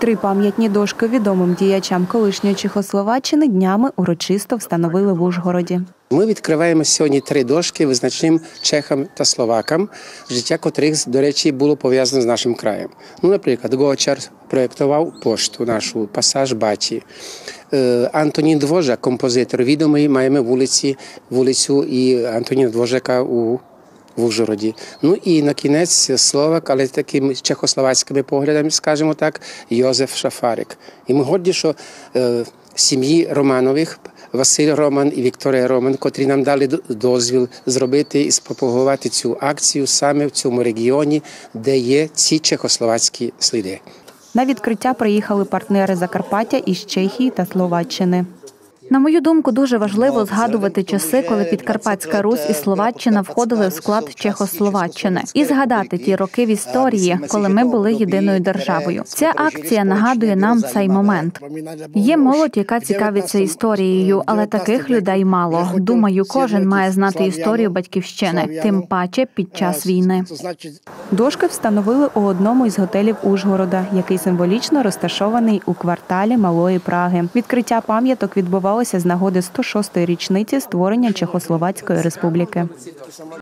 3 пам'ятні дошки відомим діячам колишньої Чехословаччини днями урочисто встановили в Ужгороді. Ми відкриваємо сьогодні 3 дошки визначним чехам та словакам, життя котрих, до речі, було пов'язано з нашим краєм. Наприклад, Гочар проєктував пошту нашу, пасаж Бачі. Антонін Дворжак, композитор, відомий, маємо вулицю і Антоніна Дворжака у Ужгороді. І на кінець словак, але такими чехословацькими поглядами, скажімо так, Йозеф Шафарик. І ми горді, що сім'ї Романових, Василь Роман і Вікторія Роман, котрі нам дали дозвіл зробити і спропагувати цю акцію саме в цьому регіоні, де є ці чехословацькі сліди. На відкриття приїхали партнери Закарпаття із Чехії та Словаччини. На мою думку, дуже важливо згадувати часи, коли Підкарпатська Русь і Словаччина входили в склад Чехословаччини. І згадати ті роки в історії, коли ми були єдиною державою. Ця акція нагадує нам цей момент. Є молодь, яка цікавиться історією, але таких людей мало. Думаю, кожен має знати історію батьківщини, тим паче під час війни. Дошки встановили у одному із готелів Ужгорода, який символічно розташований у кварталі Малої Праги. Відкриття пам'яток відбувалося з нагоди 106-ї річниці створення Чехословацької республіки.